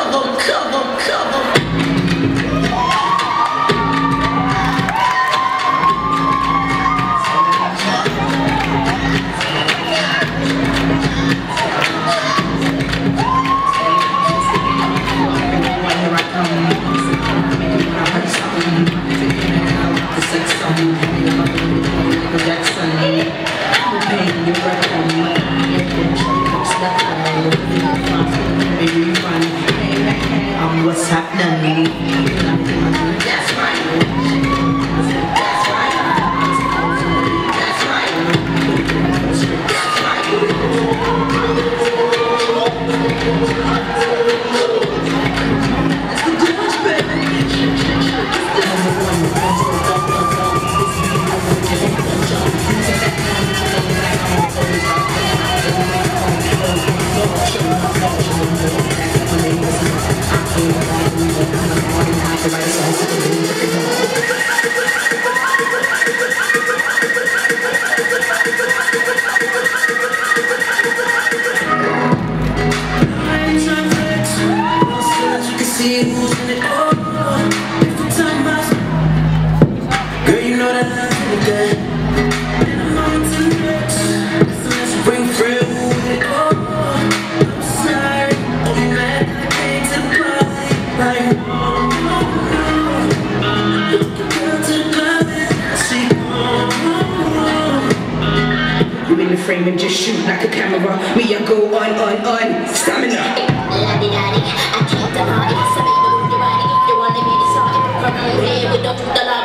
What's happening? That's right. That's right. That's right. That's the goods, baby. Girl, you know that I'm good. And I'm on to the next. Let's bring friends with it. Oh, I'm sorry. Oh, man, I came to the party. Like, oh, took the girl to the club and she you in the frame and just shoot like a camera. Me, I go on. Stamina. La-di-da-di, I keep the party. So baby, move your body. You wanna be the song. From her head with the